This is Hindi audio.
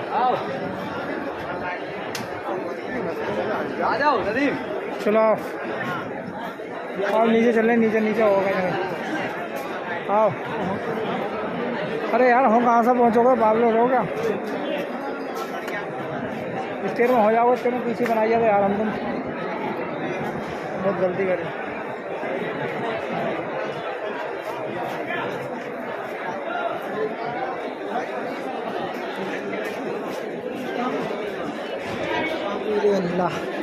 आ जाओ नदीम। चलो आओ नीचे चल रहे, नीचे नीचे होगा नहीं। आओ। अरे यार हम कहाँ से पहुँचोगे, बाबलो हो क्या स्टेयर में हो जाओगे, स्टेयर में पीछे बनाई जाओगे यार, हम तुम बहुत गलती करें। अल्लाह